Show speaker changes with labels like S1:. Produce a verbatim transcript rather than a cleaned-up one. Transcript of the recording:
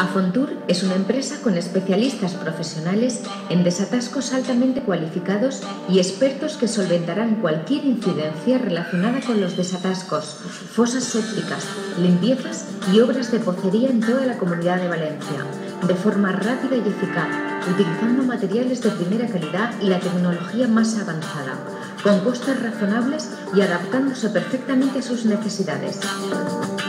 S1: Afontur es una empresa con especialistas profesionales en desatascos altamente cualificados y expertos que solventarán cualquier incidencia relacionada con los desatascos, fosas sépticas, limpiezas y obras de pocería en toda la Comunidad de Valencia, de forma rápida y eficaz, utilizando materiales de primera calidad y la tecnología más avanzada, con costes razonables y adaptándose perfectamente a sus necesidades.